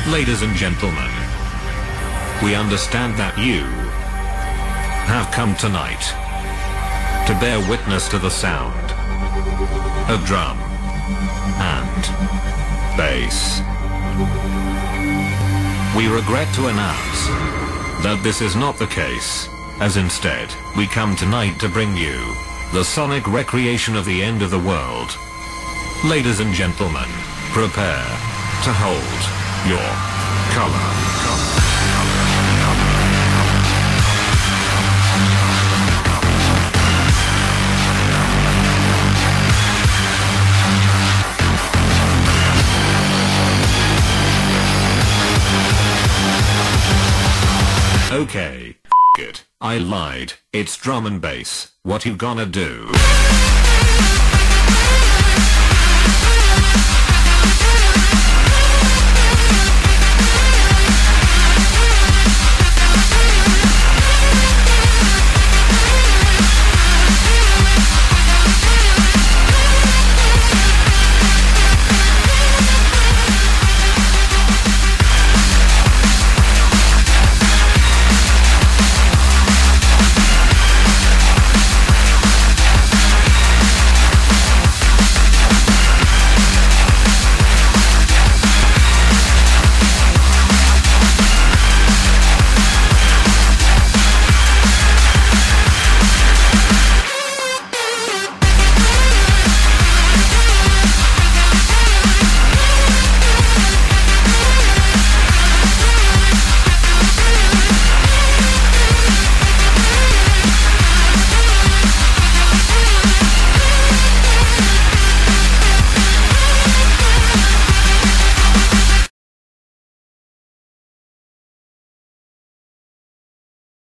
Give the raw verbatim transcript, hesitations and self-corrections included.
Ladies and gentlemen, we understand that you have come tonight to bear witness to the sound of drum and bass. We regret to announce that this is not the case, as instead, we come tonight to bring you the sonic recreation of the end of the world. Ladies and gentlemen, prepare to hold your color. Okay, f*** it. I lied. It's drum and bass. What you gonna do?